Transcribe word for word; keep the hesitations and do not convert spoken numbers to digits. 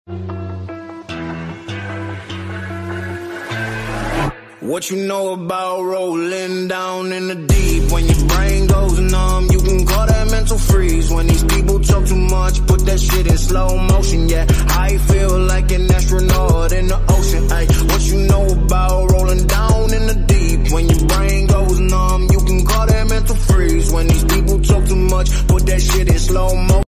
What you know about rolling down in the deep? When your brain goes numb, you can call that mental freeze. When these people talk too much, put that shit in slow motion. Yeah, I feel like an astronaut in the ocean. Ay, what you know about rolling down in the deep? When your brain goes numb, you can call that mental freeze. When these people talk too much, put that shit in slow motion.